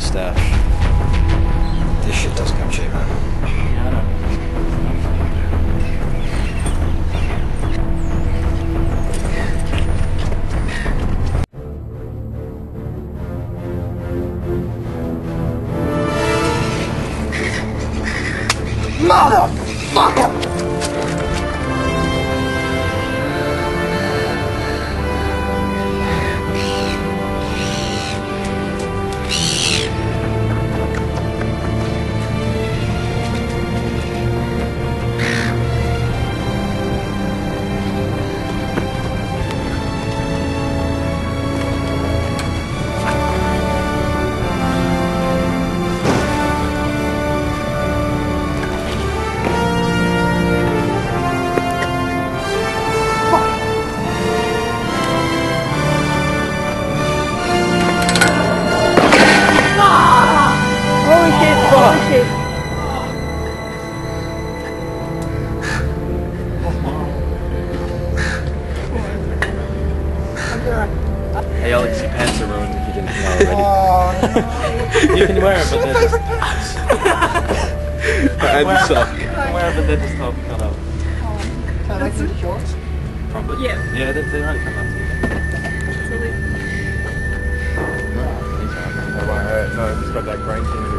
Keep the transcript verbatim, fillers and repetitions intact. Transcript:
stash. This shit does come cheap, man. Yeah, I know. Motherfucker! Hey Alex, your pants are ruined if you didn't know already. Oh, You can wear it, but they're just... and Wear- sock. You can wear it, but they're just half cut out. can I make some shorts? Probably. Yeah. Yeah, they, they only come out to you. Absolutely. Oh, right, uh, no, it's got that grain thing.